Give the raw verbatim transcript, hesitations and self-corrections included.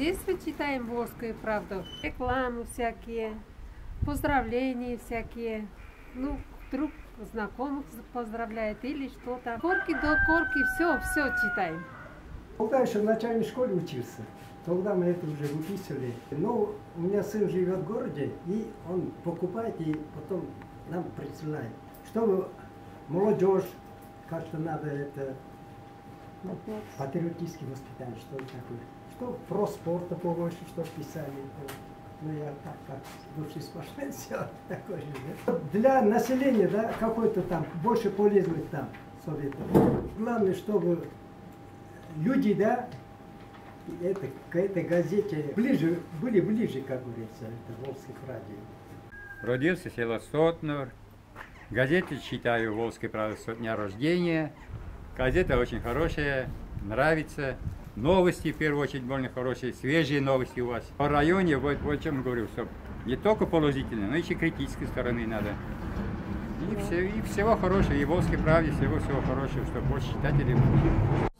детства читаем «Волжскую правду». Рекламы всякие, поздравления всякие. Ну, вдруг знакомых поздравляет или что-то. Корки до корки, все, все читаем. Когда еще в начальной школе учился, тогда мы это уже выписывали. Но у меня сын живет в городе, и он покупает и потом нам присылает. Чтобы молодежь как-то надо это патриотическое воспитание, что такое. Что про спорт побольше, что писали. Ну я так, как бывший спортсмен, все такое же. Для населения, да, какой-то там больше полезных там советов. Главное, чтобы люди, да, это, к этой газете ближе, были ближе, как говорится, это Волжское радио. Родился село Сотнур. Газеты читаю «Волжская правда» со дня рождения. Газета очень хорошая, нравится. Новости, в первую очередь, больно хорошие, свежие новости у вас. По районе, вот, вот о чем говорю, что не только положительно, но еще и критической стороны надо. И, все, и всего хорошего, и «Волжской правде» всего-всего хорошего, чтобы больше читателей было.